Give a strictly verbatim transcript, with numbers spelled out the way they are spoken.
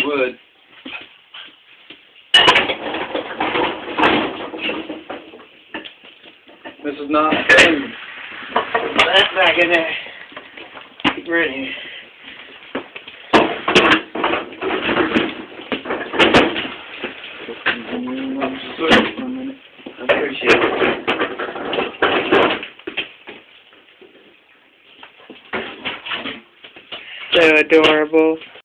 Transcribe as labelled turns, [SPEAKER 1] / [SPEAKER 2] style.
[SPEAKER 1] would. This is not food. That's back in there. Keep ready. I appreciate it.
[SPEAKER 2] So adorable.